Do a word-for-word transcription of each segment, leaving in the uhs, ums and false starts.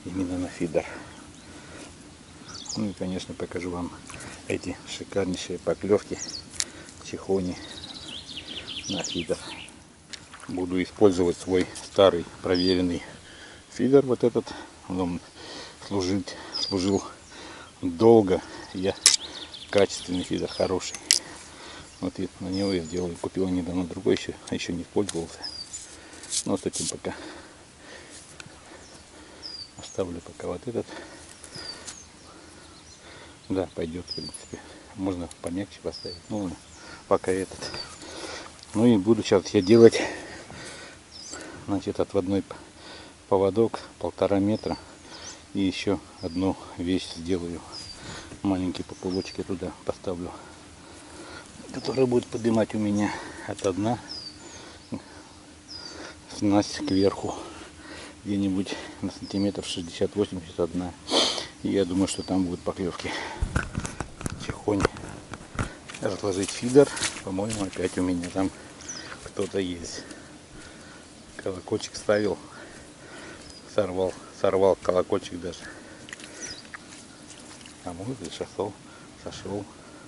именно на фидер. Ну и, конечно, покажу вам эти шикарнейшие поклевки чихони на фидер. Буду использовать свой старый проверенный фидер, вот этот. Он служит, служил долго. Я качественный фидер, хороший. Вот и на него я сделаю. Купил недавно другой еще, еще не пользовался. Но с этим пока оставлю пока вот этот. Да, пойдет, в принципе. Можно помягче поставить. Ну, пока этот. Ну и буду сейчас я делать, значит, отводной поводок полтора метра. И еще одну вещь сделаю. Маленький популочек я туда поставлю, который будет поднимать у меня от дна снасть кверху. Где-нибудь на сантиметров шестьдесят-восемьдесят одна. И я думаю, что там будут поклевки чихони. Разложить фидер. По-моему, опять у меня там кто-то есть. Колокольчик ставил. Сорвал. Сорвал колокольчик даже. А может и сошел. Сошел.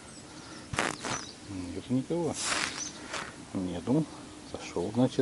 Нет никого. Нету. Сошел, значит.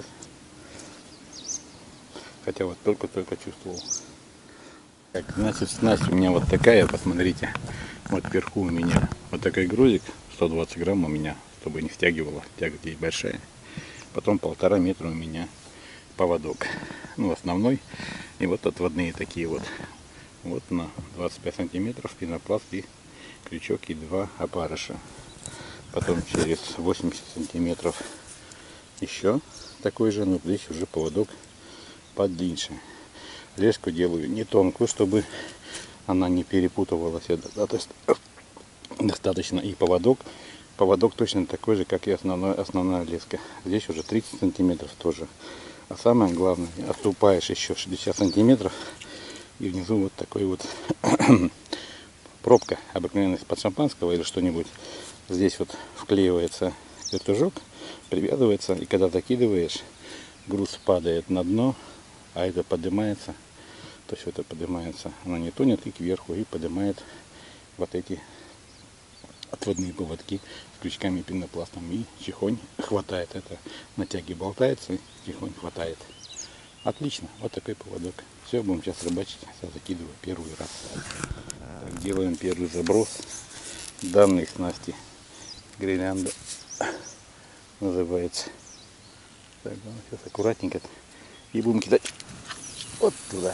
Хотя вот только-только чувствовал. Так, значит, снасть у меня вот такая, посмотрите. Вот вверху у меня вот такой грузик, сто двадцать грамм у меня, чтобы не стягивало, тяга здесь большая. Потом полтора метра у меня поводок, ну основной. И вот отводные такие вот. Вот на двадцать пять сантиметров пенопласт и крючок и два опарыша. Потом через восемьдесят сантиметров еще такой же, но здесь уже поводок подлиннее. Леску делаю не тонкую, чтобы она не перепутывалась. Достаточно и поводок. Поводок точно такой же, как и основной, основная леска. Здесь уже тридцать сантиметров тоже. А самое главное, отступаешь еще шестьдесят сантиметров. И внизу вот такой вот пробка обыкновенная из-под шампанского или что-нибудь. Здесь вот вклеивается вертужок, привязывается. И когда закидываешь, груз падает на дно, а это поднимается. То есть это поднимается, она не тонет и кверху, и поднимает вот эти отводные поводки с крючками пенопластом. И чихонь хватает. Это на тяге болтается, и чихонь хватает. Отлично, вот такой поводок. Все, будем сейчас рыбачить. Сейчас закидываю первый раз. Так, делаем первый заброс данной снасти. Гирлянда называется. Так, сейчас аккуратненько. И будем кидать вот туда.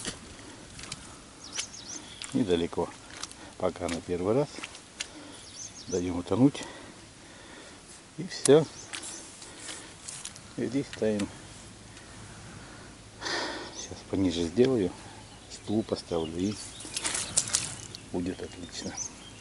Недалеко. Пока на первый раз. Даем утонуть. И все. И здесь ставим. Сейчас пониже сделаю. Стул поставлю и будет отлично.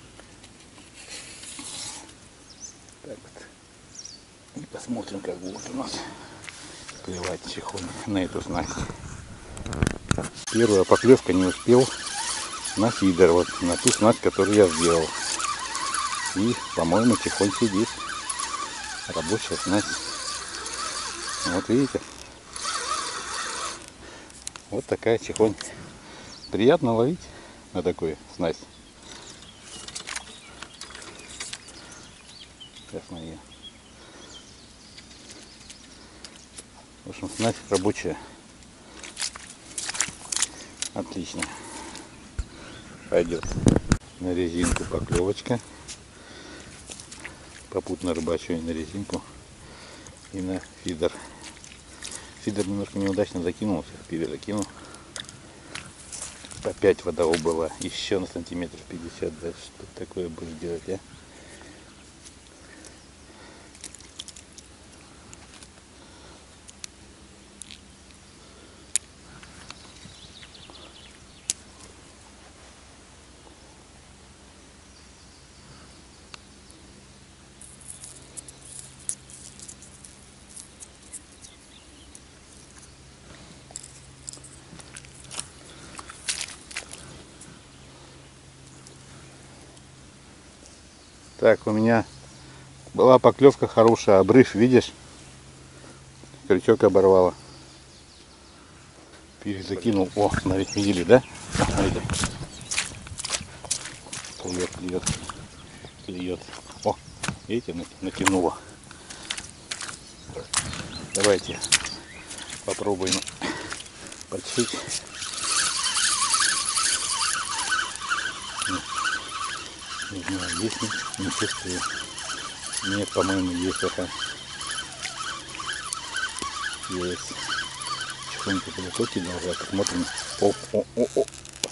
Так вот. И посмотрим, как будет у нас клевать чихонь на эту снасть. Первая поклевка не успел на фидер, вот на ту снасть, которую я сделал. И, по-моему, чихонь сидит. Рабочая снасть. Вот видите. Вот такая чихонь. Приятно ловить на такую снасть. Сейчас на нее. В общем, снасть рабочая. Отлично. Пойдет. На резинку поклевочка. Попутно рыбачу и на резинку, и на фидер. Фидер немножко неудачно закинулся, фидер закинул. Опять вода убыла. Еще на сантиметров пятьдесят. Да что такое будешь делать, а? Так, у меня была поклевка хорошая, обрыв, видишь? Крючок оборвало. Перезакинул. О, смотрите, видели, да? О, смотрите. Клюет, клюет, клюет. О, видите, натянуло. Давайте попробуем подшить. Не знаю, есть, не, не чувствую. Нет, по-моему, есть пока. Есть. Тихонько полоточек должна, посмотрим. О, о, о, о.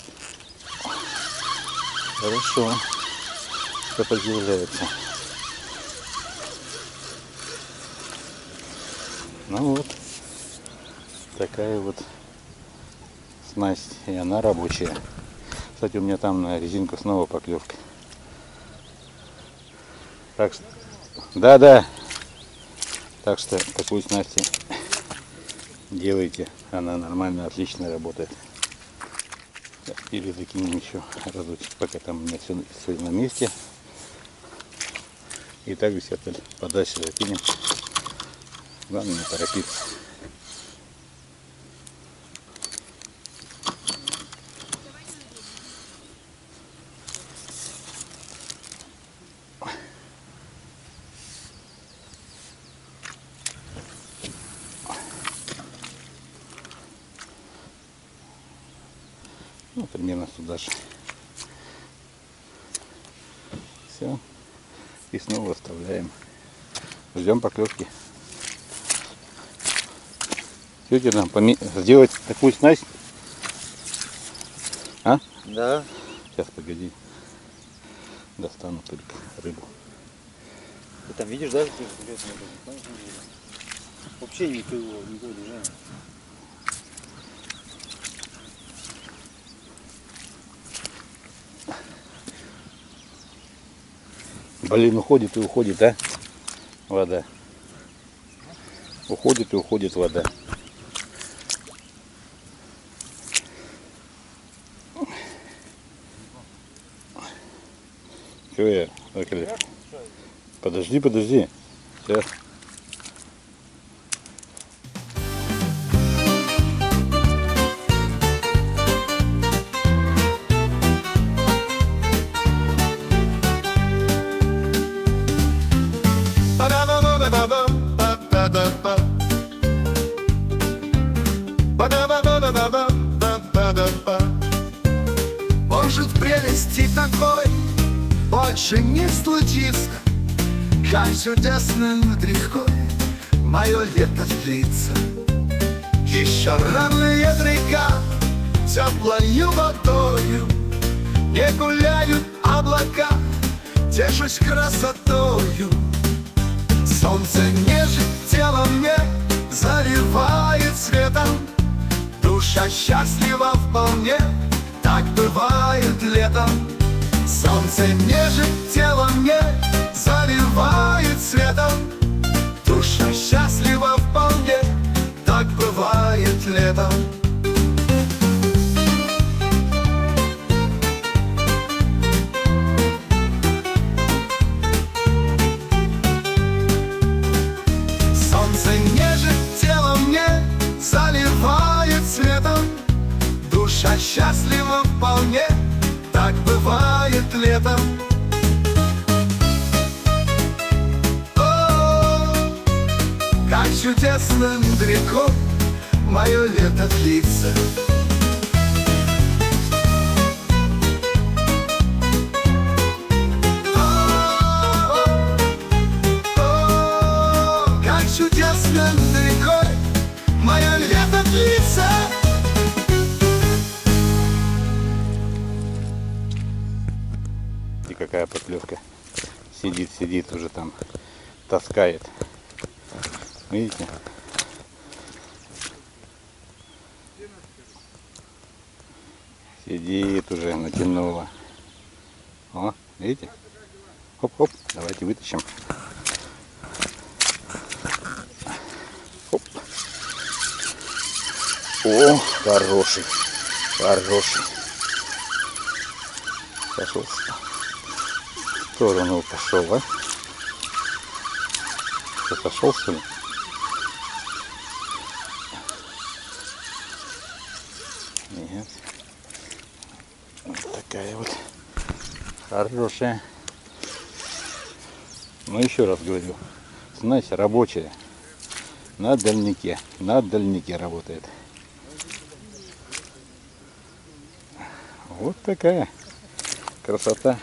Хорошо. Что появляется. Ну вот. Такая вот снасть. И она рабочая. Кстати, у меня там на резинку снова поклевка. Так что, да, да. Так что такую снасть делайте. Она нормально, отлично работает. Или закинем еще разочек, пока там у меня все, все на месте. И также сетель подальше закинем. Главное не торопиться. Ну, примерно сюда же. Все. И снова оставляем. Ждем поклевки. Тетя нам поме... сделать такую снасть? А? Да. Сейчас, погоди. Достану только рыбу. Ты там видишь, да? Вообще никого, никого не знаю. Блин, уходит и уходит, а? Вода. Уходит и уходит вода. Чего я? Околе? Подожди, подожди. Сейчас. Может, прелести такой больше не случится, как чудесно над рекой мое лето длится. Еще рано река теплою водою, не гуляют облака, тешусь красотою. Солнце нежит тело мне, заливает светом, душа счастлива вполне, так бывает летом. Солнце нежит тело мне, заливает светом, душа счастлива вполне, так бывает летом. Солнце нежит тело мне, заливает светом, душа счастлива вполне, так бывает летом. О, как чудесно над рекой мое лето длится. О, о, как чудесно над рекой мое лето длится. Какая поклевка. Сидит, сидит уже там, таскает. Видите? Сидит уже, натянула. О, видите? Хоп-хоп, давайте вытащим. Хоп. О, хороший, хороший. Пошел. В сторону пошел, а? Что, сошел, что ли? такая вот хорошая. Но еще раз говорю, снасть рабочая. На дальнике. На дальнике работает. Вот такая красота.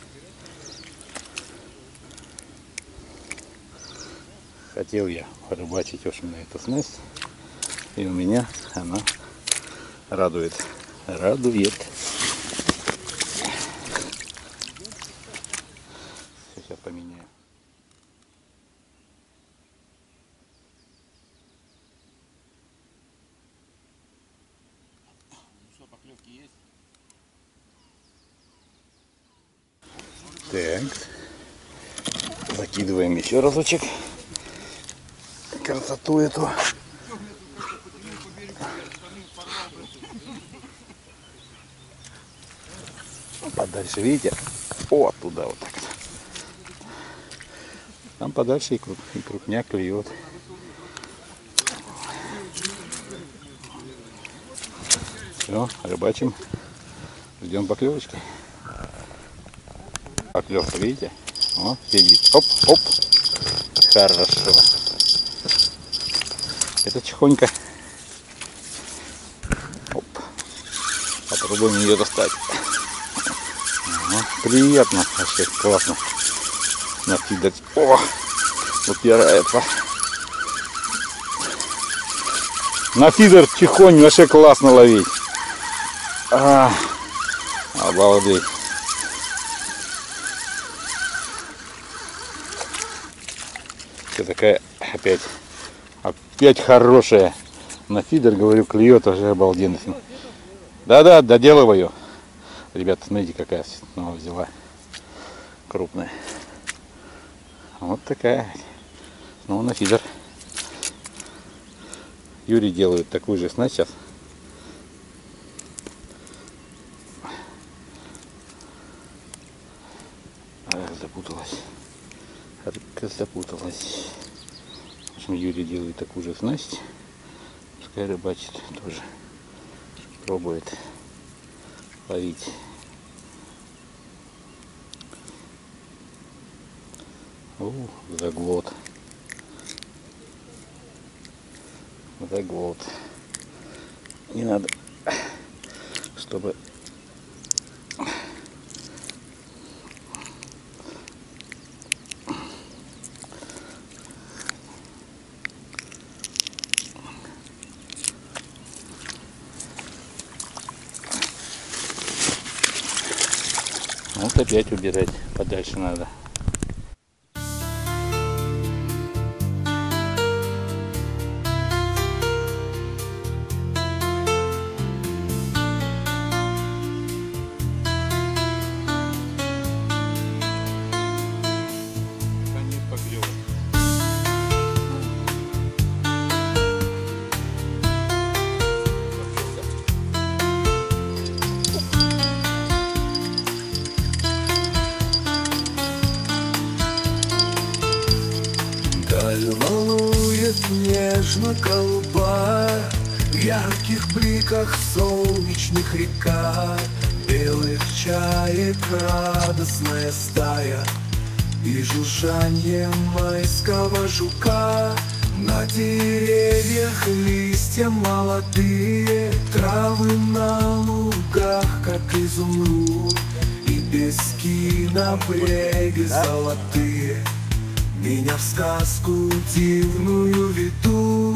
Хотел я рыбачить очень на эту снасть. И у меня она радует. Радует. Сейчас поменяю. Что, поклевки есть? Так. Закидываем еще разочек. Красоту эту. Подальше, видите? О, оттуда вот так. Там подальше и, круп, и крупняк клюет. Все, рыбачим. Ждем поклевочки. Поклевка, видите? О, сидит. Оп, оп. Хорошо. Это тихонько. Оп. Попробуем ее достать. Ага, приятно. Вообще классно. Накидать. О! Упирается. На фидер тихонь вообще классно ловить. А, обалдеть. Все такая опять. Опять хорошая. На фидер, говорю, клюет уже обалденно. Да-да, доделываю. Ребята, смотрите, какая снова взяла. Крупная. Вот такая. Снова на фидер. Юрий делает такую же снасть сейчас. Ах, запуталась. Рыбка запуталась. В общем, Юрий делает такую же снасть. Пускай рыбачит тоже. Пробует ловить. О, заглот. Заглот. Не надо, чтобы вот опять убирать подальше надо. Даль волнует нежно колба, в ярких бликах солнечных река, белых чаек радостная стая и жужжание майского жука. На деревьях листья молодые, травы на лугах, как изумруд, и пески на бреге золотые меня в сказку дивную ведут.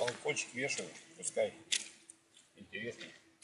колокольчик вешаю, пускай интересно.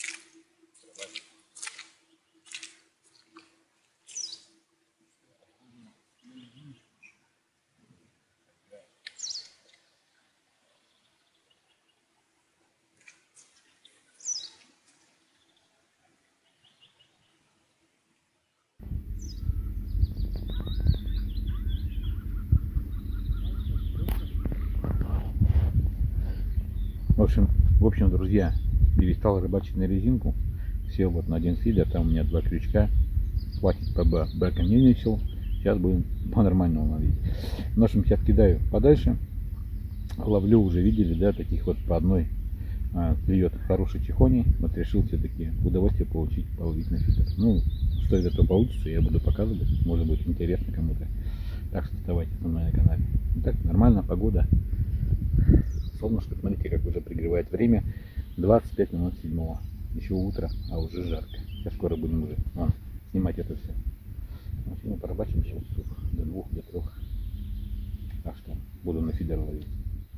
В общем, в общем, друзья, перестал рыбачить на резинку. Сел вот на один фидер, там у меня два крючка. Хватит ПБ, бэка не весил. Сейчас будем по-нормальному ловить. В общем, сейчас кидаю подальше. Ловлю, уже видели, да, таких вот по одной а, клюет хороший тихоний. Вот решил все-таки удовольствие получить, половить на фидер. Ну, что из этого получится, я буду показывать. Может быть интересно кому-то. Так что оставайтесь со мной на канале. Итак, нормальная погода. Солнышко, смотрите, как уже пригревает время. двадцать пять минут седьмого. Еще утро, а уже жарко. Сейчас скоро будем уже вон, снимать это все. Ну, сегодня порыбачим еще часов до двух, до трех. Так что буду на фидер ловить.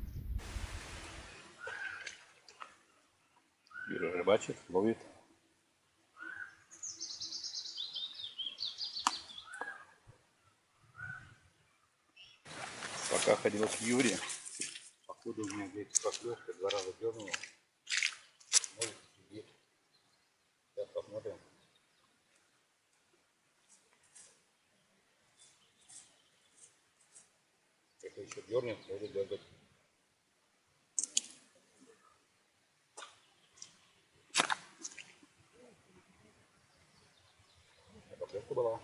Юра рыбачит, ловит. Пока ходил к Юре. Походу у меня здесь поклевка, два раза дернула. Может сидит. Сейчас посмотрим. Если еще дернет, может дергать. Поклевка была.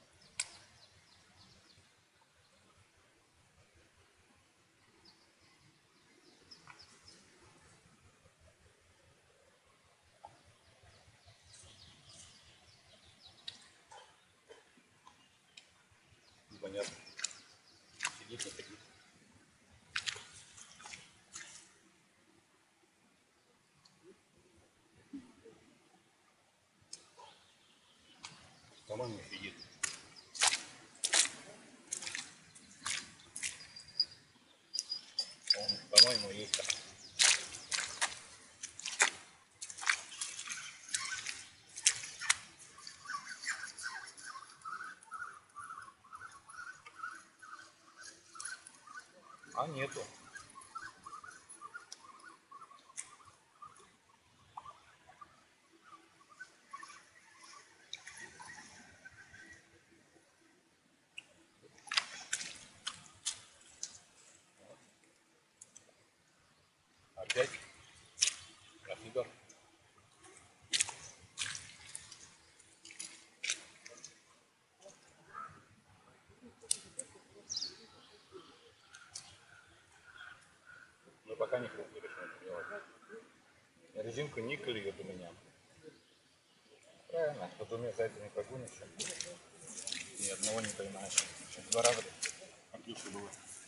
Понятно. Сидит, не сидит. По-моему, сидит. Он, по-моему, есть так. А нету. Опять на фидер. Но пока не крупный решил делать. Резинку не клюет у меня. Правильно, по двумя зайцами погонишь. Ни одного не поймаешь. Сейчас два раза отлично было.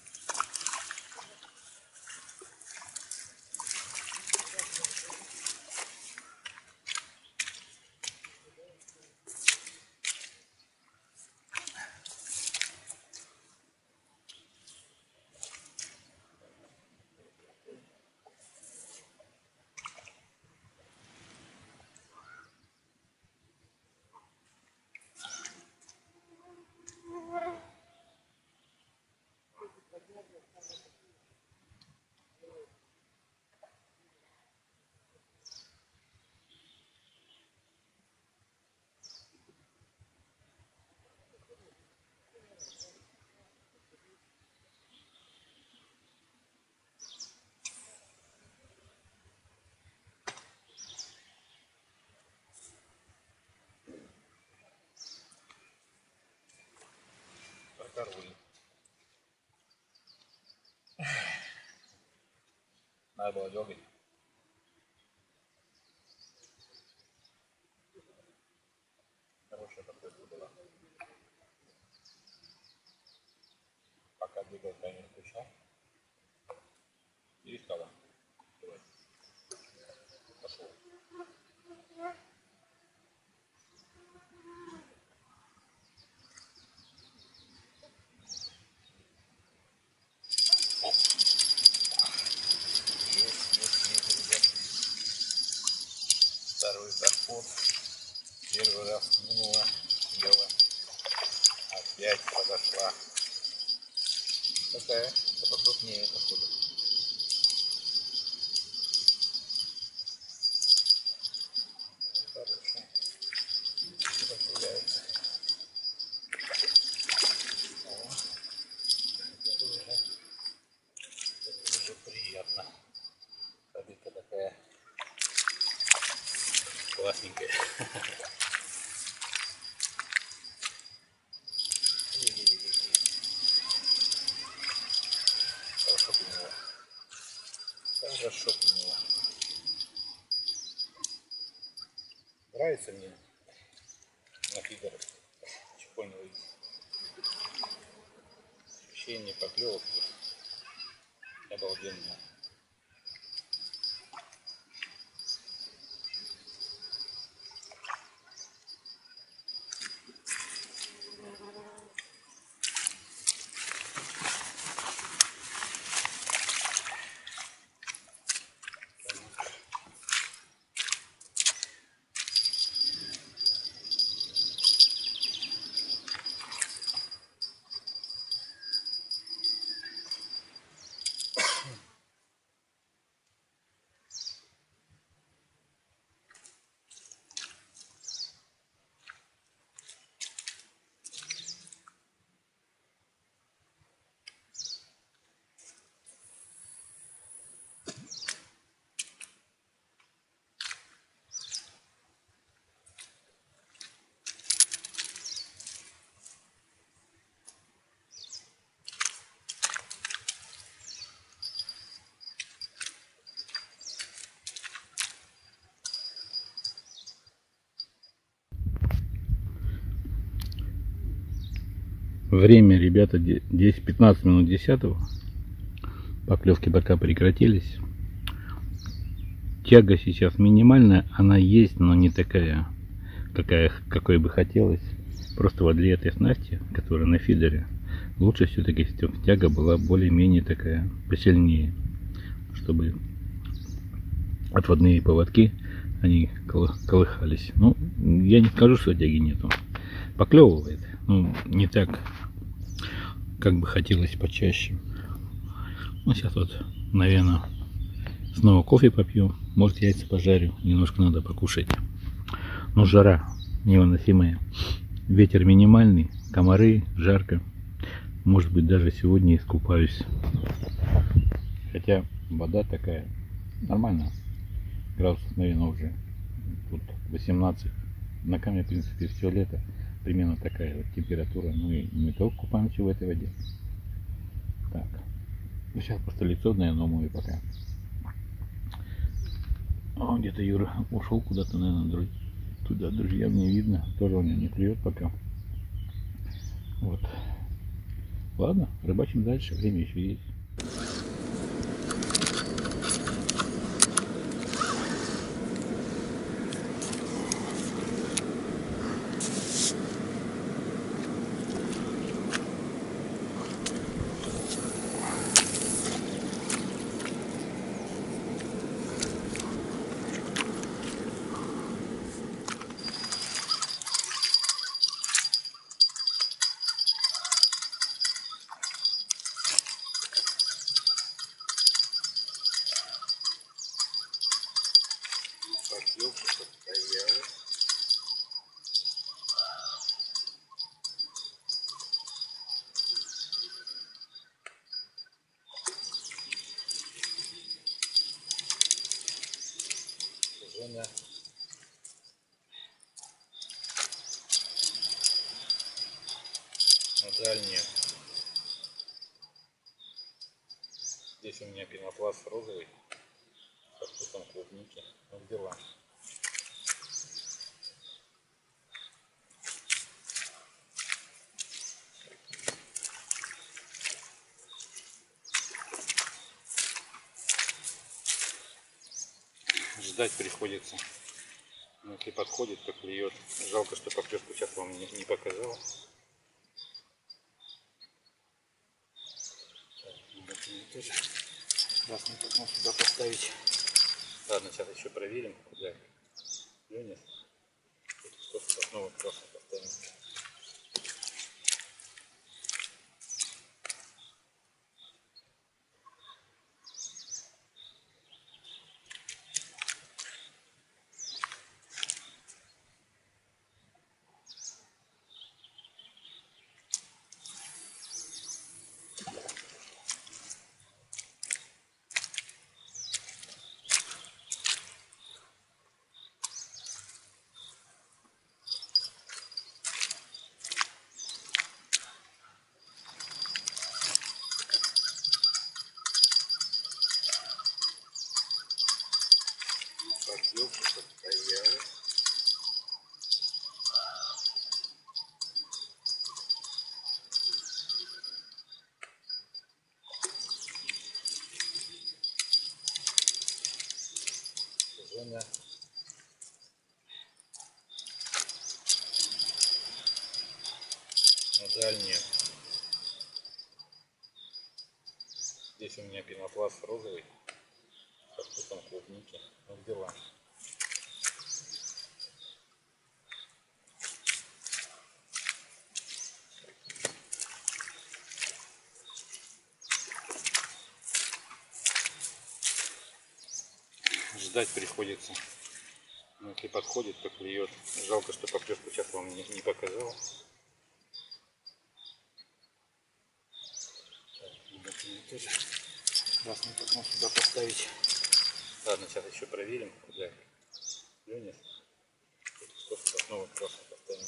Прокорвали. Надо было дергать. Хорошая подписка была. Пока двигал таймер ключа. И стала. Давай. Пошел. Есть. пять подошла. Такая, это крупнее, походу. Хорошая. Появляется. О, это уже, это уже приятно. Рыбка такая классненькая. Хорошо приняла. Хорошо приняла. Нравится мне на фидерах чехольный рыб. Ощущение поклевки обалденное. Время, ребята, десять-пятнадцать минут десятого. Поклевки пока прекратились. Тяга сейчас минимальная, она есть, но не такая, какая, какой бы хотелось. Просто вот для этой снасти, которая на фидере, лучше все-таки тяга была более-менее такая, посильнее, чтобы отводные поводки, они колыхались. Ну, я не скажу, что тяги нету. Поклевывает, ну, не так, как бы хотелось почаще. Ну, сейчас вот, наверное, снова кофе попью, может, яйца пожарю, немножко надо покушать. Ну, жара невыносимая, ветер минимальный, комары, жарко. Может быть, даже сегодня искупаюсь. Хотя вода такая нормальная, градусов, наверное, уже тут восемнадцать. На камне, в принципе, все лето примерно такая вот температура. Ну и мы только купаемся в этой воде. Так, ну, сейчас просто лицо, наверное, умою пока. О, где-то Юра ушел куда-то, наверное, туда, друзьям не видно. Тоже он не клюет пока. Вот. Ладно, рыбачим дальше, время еще есть. Поклевка состоялась. Зона на дальнюю. Здесь у меня пенопласт розовый со вкусом клубники. Вот дела. Ждать приходится. Но если подходит, то клюет. Жалко, что поклевку сейчас вам не, не показал. Тоже красный потом сюда поставить. Ладно, сейчас еще проверим, куда клюнет. Снова красный поставим. Да. На жаль, нет. Здесь у меня пенопласт розовый со вкусом клубники. Ну, дела. Ждать приходится. Но если подходит, то клюет. Жалко, что поклевку сейчас вам не, не показал. Тоже красный потом сюда поставить. Ладно, сейчас еще проверим, куда клюнет. Просто снова красный поставим.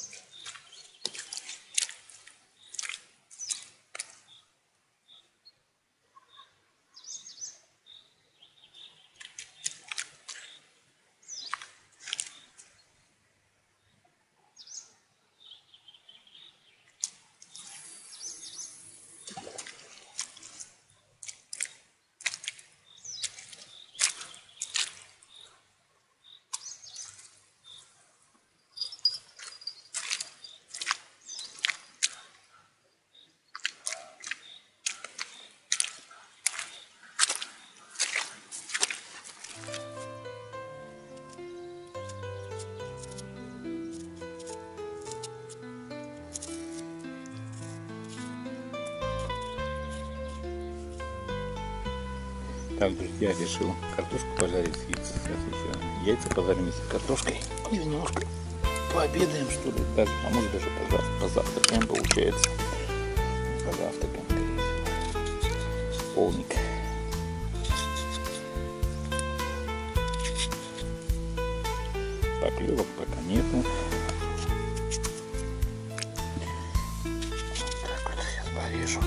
Так, друзья, решил картошку пожарить с яйца. Сейчас еще яйца пожарим с картошкой. И немножко пообедаем, что ли. Так, а может даже позавтракаем, получается. Позавтракаем, скорее всего. Полник. Поклевок пока нету. Так вот, сейчас порежу.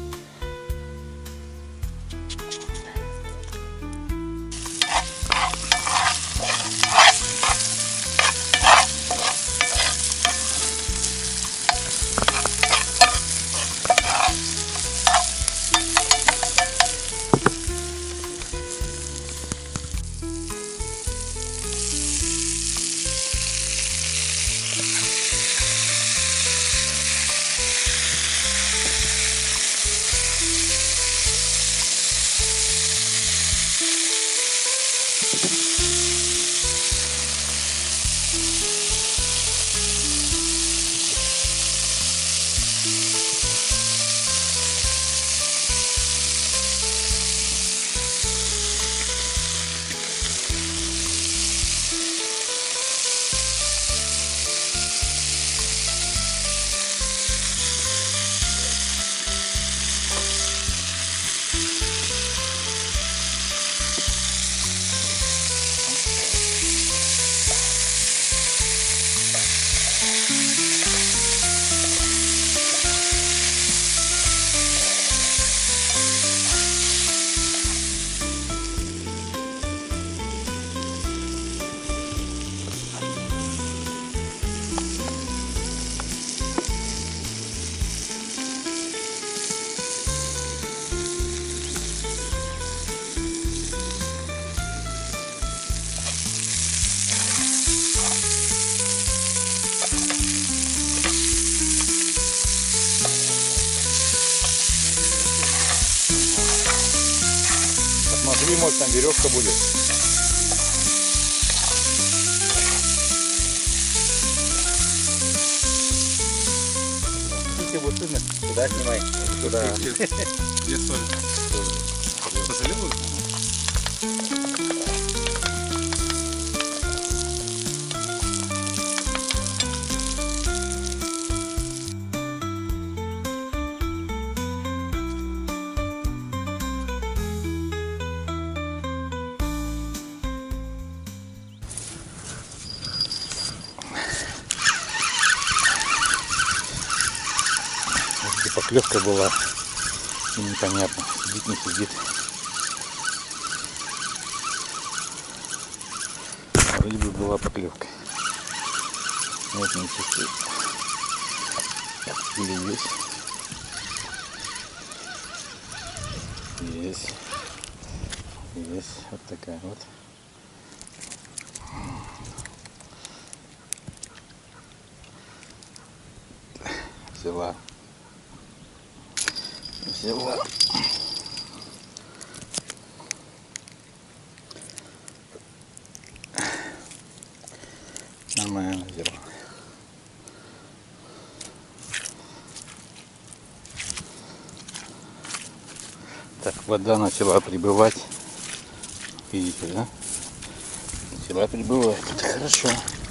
Смотри, может, там веревка будет. Сюда снимай. Сюда. Где соль? Посолил? Поклевка была и непонятно, сидит, не сидит. Вроде бы была поклевка. Вот не чувствует. Или есть. Есть. Есть. Вот такая вот. Взяла. Взяла. Нормально взяла. Так, вода начала прибывать. Видите, да? Начала прибывать. Это хорошо.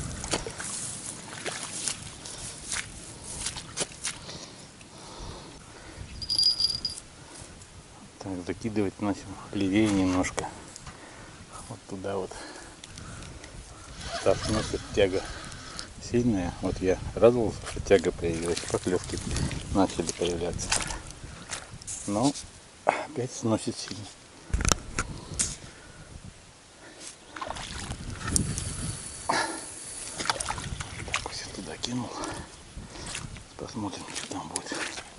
Так, закидывать начал левее немножко. Вот туда вот. Так, носит тяга сильная. Вот я радовался, что тяга появилась. Поклевки начали появляться. Но опять сносит сильно. Так, все туда кинул. Посмотрим, что там будет.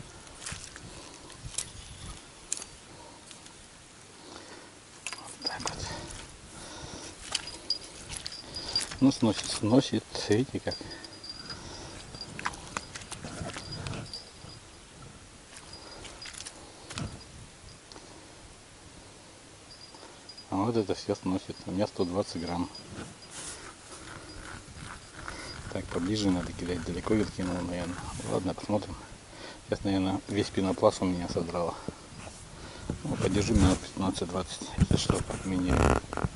Вот так вот. Ну, сносит, сносит. Видите как? А вот это все сносит. У меня сто двадцать грамм. Так, поближе надо кидать. Далеко я кинул, наверное. Ладно, посмотрим. Сейчас, наверное, весь пенопласт у меня содрало. Ну, подержу минут пятнадцать-двадцать. Если что, поменяю.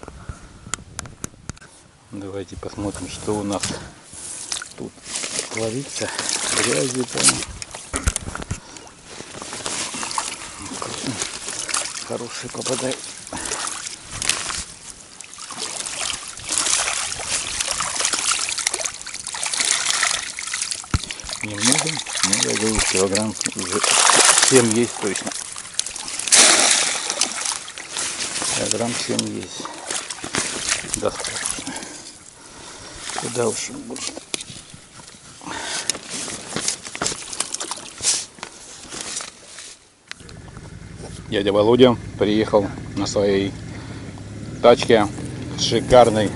Давайте посмотрим, что у нас тут творится. Грязи там. Хорошие попадают. Немного, но я говорю, килограмм уже семь есть точно. Килограмм семь есть. Достаточно. Куда уж больше. Дядя Володя приехал на своей тачке шикарной.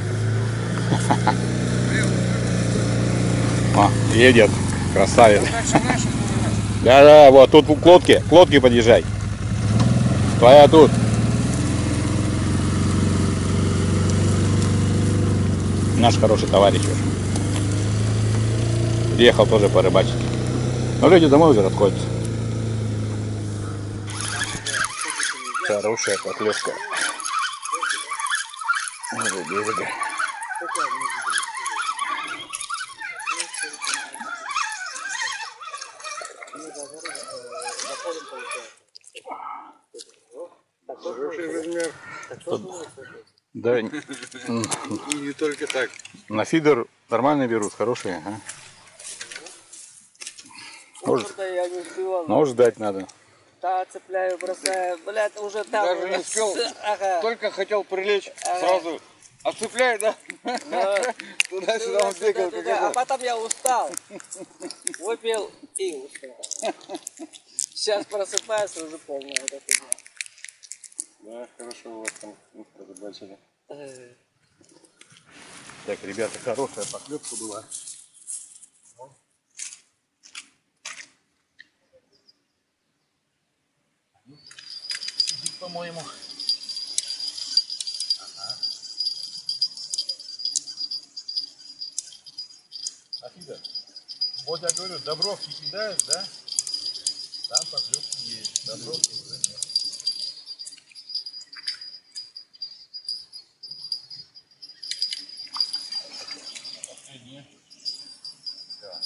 О, едет, красавец. Да-да, вот тут к лодке, к лодке подъезжай. Твоя тут. Наш хороший товарищ уже. Приехал тоже порыбачить. Но люди домой уже расходятся. Хорошая поклевка. Вот берега. Хороший размер. Да, И не только так. на фидер нормально берут, хорошие. Ага. Может, Я не успевал. но ждать надо. Да, цепляю, бросаю. Блядь, уже там. Даже не успел. Ага. Только хотел прилечь, Ага. сразу отцепляй, да? Да. Туда-сюда он бегал. как Туда-туда. А это. потом я устал. Выпил и устал. Сейчас просыпаюсь, уже полная эта фигня. Да, хорошо у вас там разоблачили. Э, Так, ребята, хорошая поклевка была. Сидит, по-моему. Ага. Афида, вот я говорю, добровки кидают, да? Там поклевки есть, добровки уже нет. Последние. Да.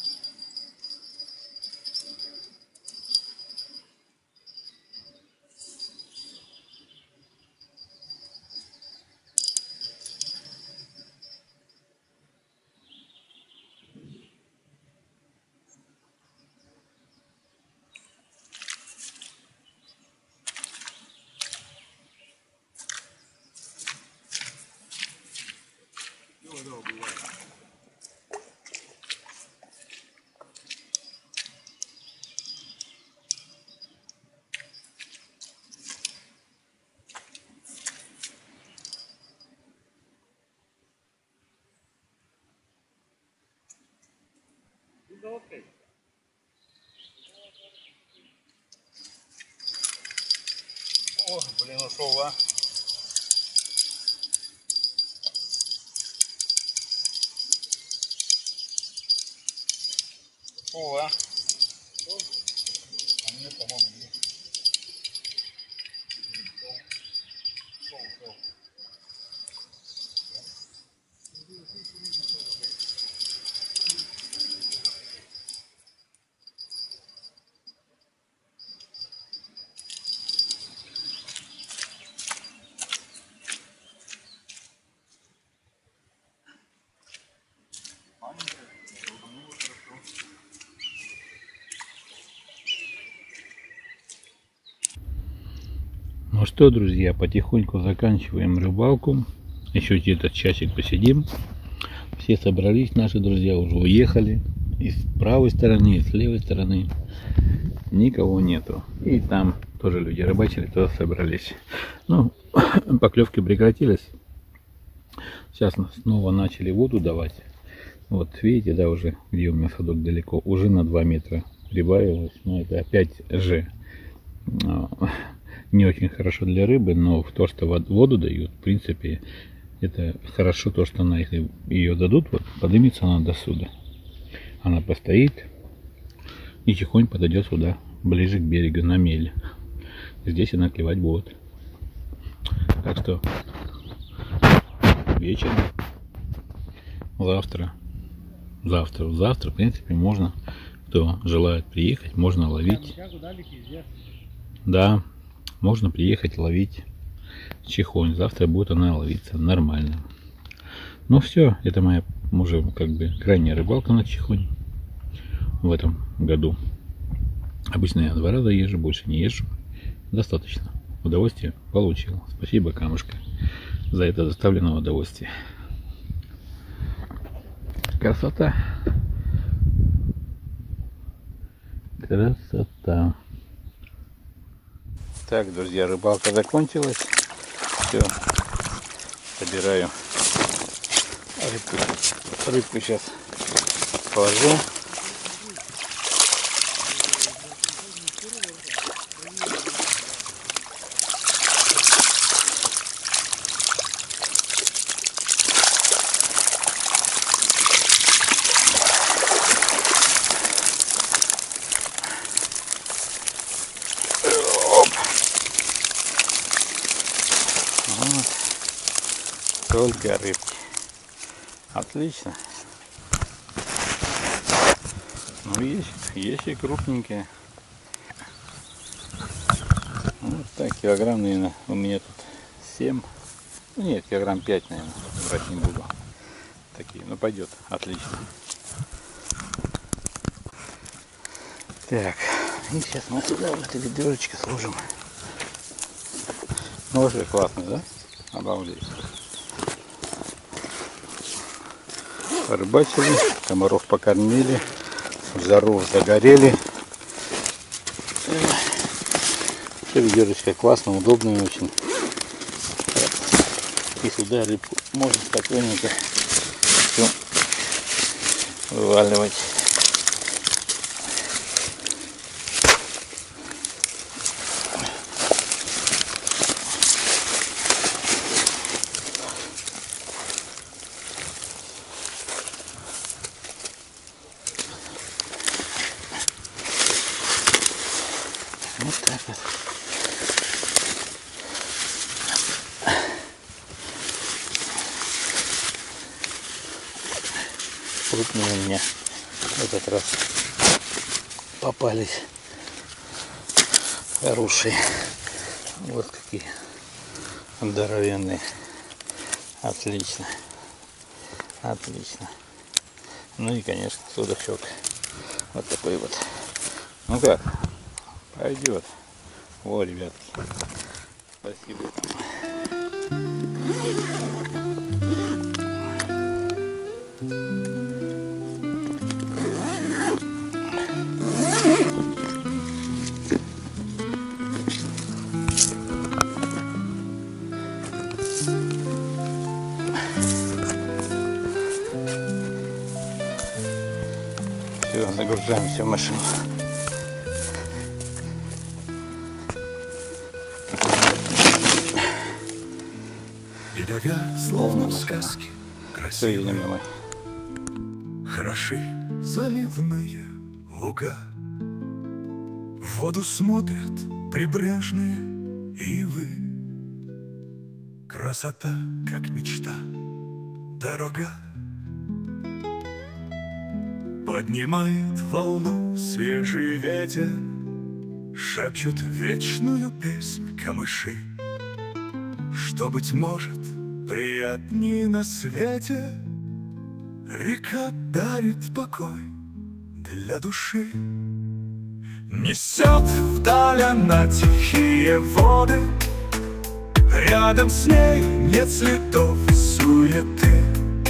О, блин, ушел, а. Ушел, а. А нет, по-моему, нет. Ушел, ушел. Ну что, друзья, потихоньку заканчиваем рыбалку. Еще где-то часик посидим. Все собрались, наши друзья уже уехали. И с правой стороны, и с левой стороны никого нету. И там тоже люди рыбачили, тоже собрались. Ну, поклевки прекратились. Сейчас снова начали воду давать. Вот видите, да, уже где у меня садок далеко, уже на два метра прибавилось. Но это опять же не очень хорошо для рыбы, но в то, что воду дают, в принципе, это хорошо то, что она, если ее дадут, вот поднимется она до сюда. Она постоит и тихонько подойдет сюда, ближе к берегу, на мель. Здесь она клевать будет. Так что вечером, завтра, завтра, завтра, в принципе, можно, кто желает приехать, можно ловить. Да, можно приехать ловить чихонь. Завтра будет она ловиться нормально. Ну все, это моя уже как бы крайняя рыбалка на чихонь в этом году. Обычно я два раза езжу, больше не езжу. Достаточно. Удовольствие получил. Спасибо, камушка, за это доставленное удовольствие. Красота. Красота. Так, друзья, рыбалка закончилась. Все, собираю рыбку. Рыбку сейчас положу. Только рыбки. Отлично. Ну есть, есть и крупненькие. Вот так, килограмм, наверное, у меня тут семь. Ну, нет, килограмм пять, наверное, брать не буду. Такие, ну пойдет, отлично. Так, и сейчас мы сюда в это ведерочко сложим. Ножик классный, да? Обалдеть. Порыбачили, комаров покормили, в жару загорели. Все, ведерочка классно, удобная очень. И сюда рыбку можно спокойненько все вываливать. Вот так вот. Крупные у меня в этот раз попались хорошие. Вот какие здоровенные. Отлично. Отлично. Ну и, конечно, судачок. Вот такой вот. Ну как? Пойдет. О, ребятки. Спасибо. Все, Погружаемся в машину. Берега, словно в сказке, Все, едем красивые, домой. хороши заливные луга. В воду смотрят прибрежные ивы. Красота, как мечта, дорога. Поднимает волну свежий ветер, шепчут вечную песнь камыши. Что, быть может, приятней на свете, река дарит покой для души. Несет вдаль она тихие воды, рядом с ней нет следов суеты.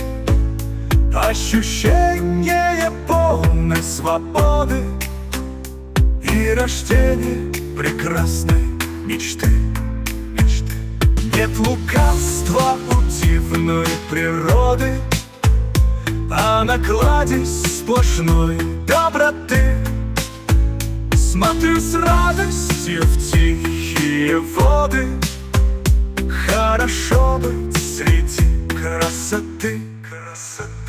Ощущение полной свободы и рождение прекрасной мечты. Мечты. Нет лукавства у дивной природы, а на кладезь сплошной доброты. Смотрю с радостью в тихие воды, хорошо быть среди красоты. Красоты.